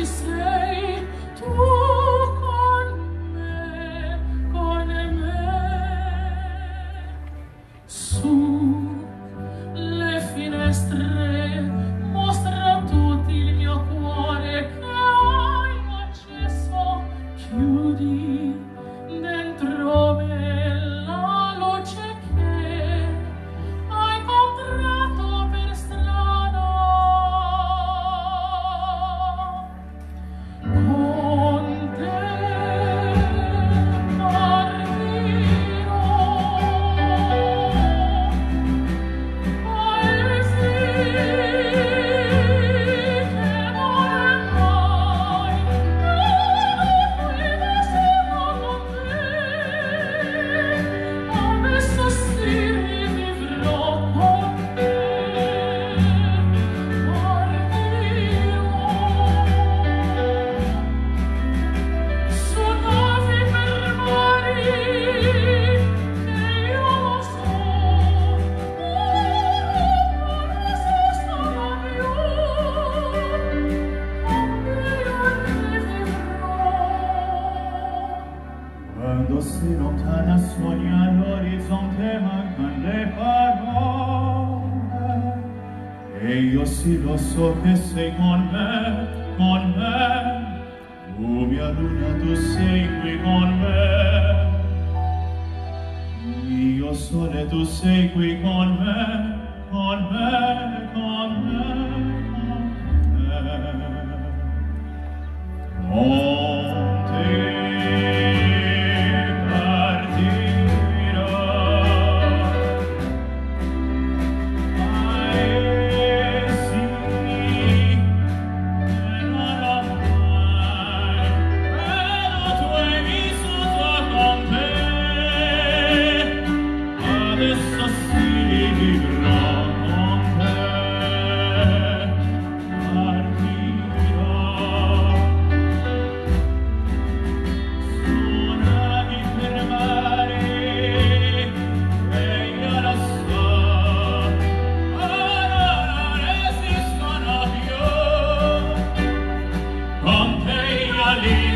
sei tu con me. Su le finestre mostra a tutti il mio cuore che hai acceso, chiudi dentro me la luce che hai comprato per strada. Con te partirò, paesi che non mai, guida sono con te, adesso sì vivrò con te, partirò su navi per mari che io lo so, non esistono più, Quando si lontana sogna all'orizzonte mancan le parole e io sì lo so che sei con me, tu mia luna, tu sei qui con me, io sole, tu sei qui con me, con me, con me, con me. Con te partirò, paesi che non ho mai, però tu hai vissuto con me, adesso sì vivrò con te, partirò. Suonavi per mare e io lo so, ora non esistono più, con te io li